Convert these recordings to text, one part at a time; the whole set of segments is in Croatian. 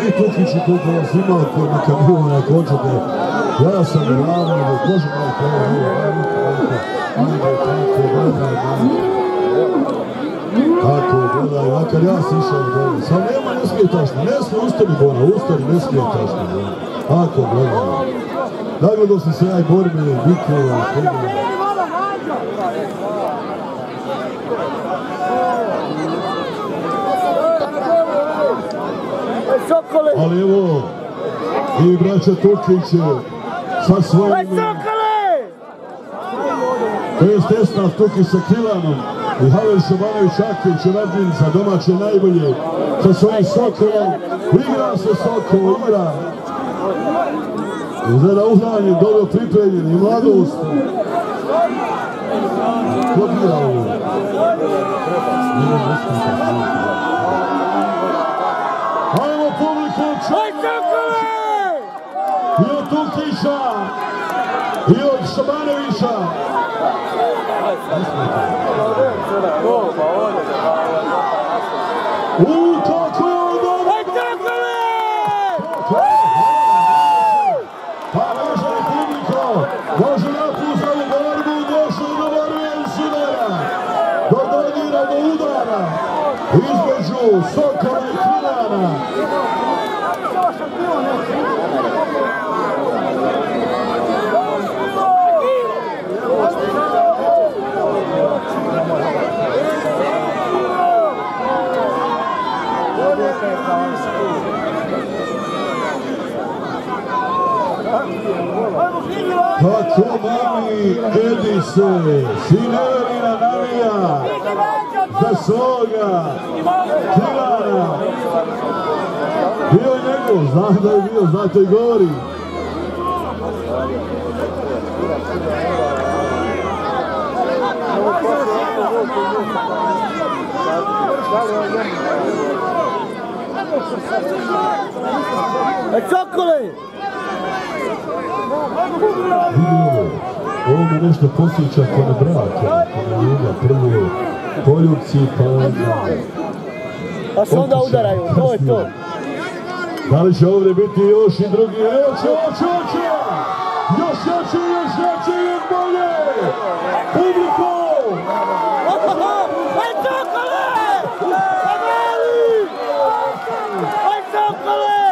vi Tukiću koliko vas ima koji neka bio na končete. Ja sam i ravno, može malo koja tako gledaj, makar ja si išao dole. Sam nema, ne smije tašno, ne smije, ustani Bona, ustani, ne smije tašno. Tako gledaj. Nagledao sam se ja i borbe, bikova, ali evo, i braća Tukić sa svojim... To je Stesnav Tukić sa Kilanom i Havel Šabanović Akić i Radinca, domaće najbolje, sa svojim Sokolom. Igra se Sokol, igra. Izgleda uhranje, dobro pripremljen i mladost. Ko bira ovo? Ajmo publiku, i od Tukića, i od Šabanovića. Kako dobro! Pa može li publiko, može napust ovu borbu, došli do borbe i sudara, do dodira, do udara, između Sokola i Kilana. Kako mami Edise, Sinerina navija za svoga Kilana. Bio je njegov, znam da je bio, zato i govori. Čokoli! Ovo me nešto posjeća kone braka, kone ljubav, prvo poljubci, pa onda... Pa se onda udaraju, to je to. Da li će ovdje biti još i drugi? Hoće! Još jače, još bolje! Publiko! Aj Čokoli! Aj Čokoli!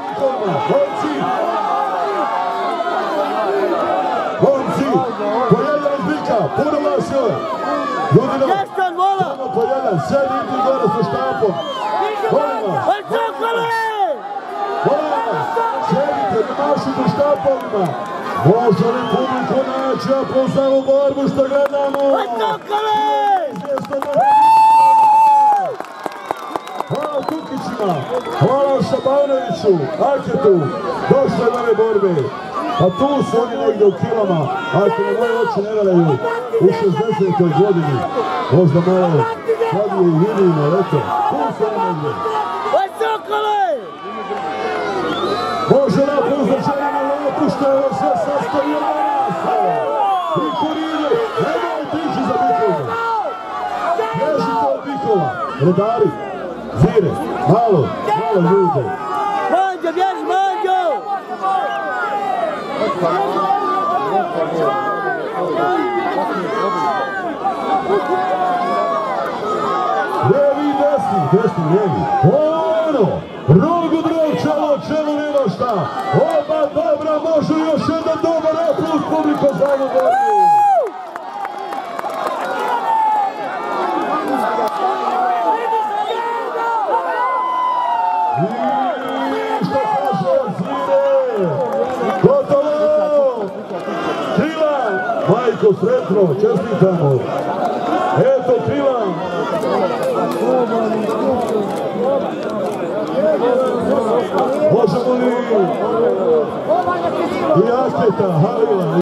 Momci, po jedan iz bika, puno vas je. Ještan, vola! Samo po jedan, sedi idite gore sa štapom. Molim vas. Aj Čokoli! Molim vas, sedite, ne mašite štapom. Može li publiku naći, a plus ovu borbu što gledamo? Aj Čokoli! Hvala Tukićima, hvala Šabanoviću, Aketu, došle do ove borbe. A tu su oni negdje u kilama, ako na moje oči ne varaju, u 60. godini. Možda malo sad je i vidimo, eto, tu su oni negdje. Aj Čokoli! Može napust da želimo lepu što je sve sastoji od nas. I Kurinu, nemojte ići za bikova. Ježite od bikova, redari, zire, malo ljude. Manđo, bježi, Manđo! Lijevi i desni, lijevi. Ono, rogu drog, čelo nema šta. Oba dobra, može još jedan dobar opus publiko za ovu borbu. I što kaže Zvire? Gotovo! Kilan! Majko, sretno, čestitamo. Eto Kilan. Možemo li i Aketa, Halila.